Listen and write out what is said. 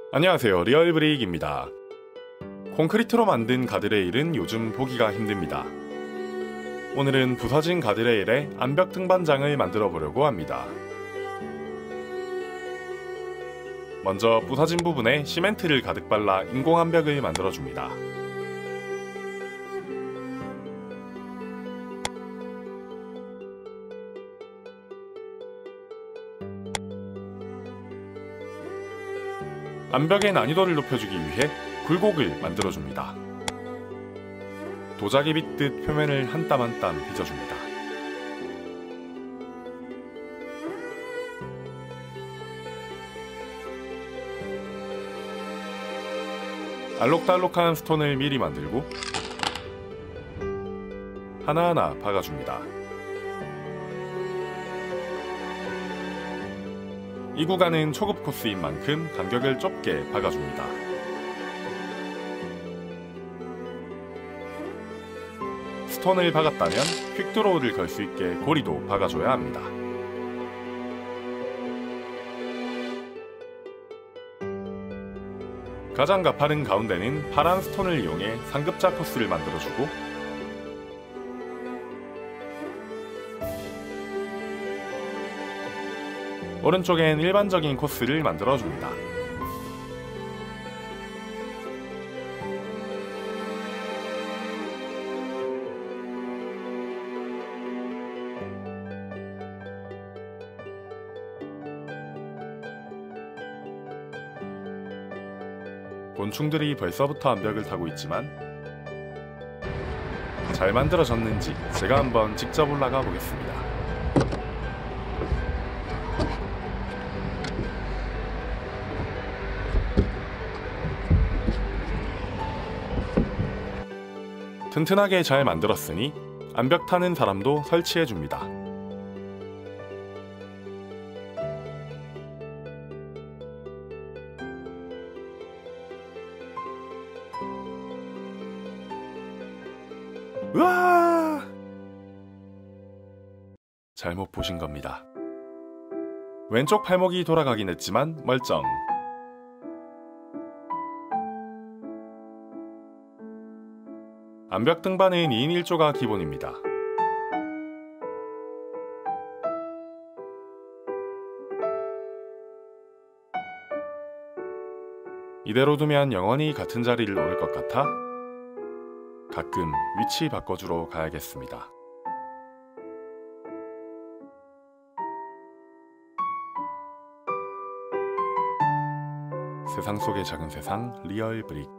안녕하세요, 리얼브레이크입니다. 콘크리트로 만든 가드레일은 요즘 보기가 힘듭니다. 오늘은 부서진 가드레일에 암벽 등반장을 만들어 보려고 합니다. 먼저 부서진 부분에 시멘트를 가득 발라 인공 암벽을 만들어 줍니다. 암벽의 난이도를 높여주기 위해 굴곡을 만들어줍니다. 도자기 빗듯 표면을 한 땀 한 땀 빚어줍니다. 알록달록한 스톤을 미리 만들고 하나하나 박아줍니다. 이 구간은 초급 코스인 만큼 간격을 좁게 박아줍니다. 스톤을 박았다면 퀵드로우를 걸 수 있게 고리도 박아줘야 합니다. 가장 가파른 가운데는 파란 스톤을 이용해 상급자 코스를 만들어주고 오른쪽엔 일반적인 코스를 만들어줍니다. 곤충들이 벌써부터 암벽을 타고 있지만 잘 만들어졌는지 제가 한번 직접 올라가 보겠습니다. 튼튼하게 잘 만들었으니 암벽 타는 사람도 설치해줍니다. 으아! 잘못 보신 겁니다. 왼쪽 팔목이 돌아가긴 했지만 멀쩡. 암벽 등반은 2인 1조가 기본입니다. 이대로 두면 영원히 같은 자리를 오를 것 같아 가끔 위치 바꿔주러 가야겠습니다. 세상 속의 작은 세상 리얼브릭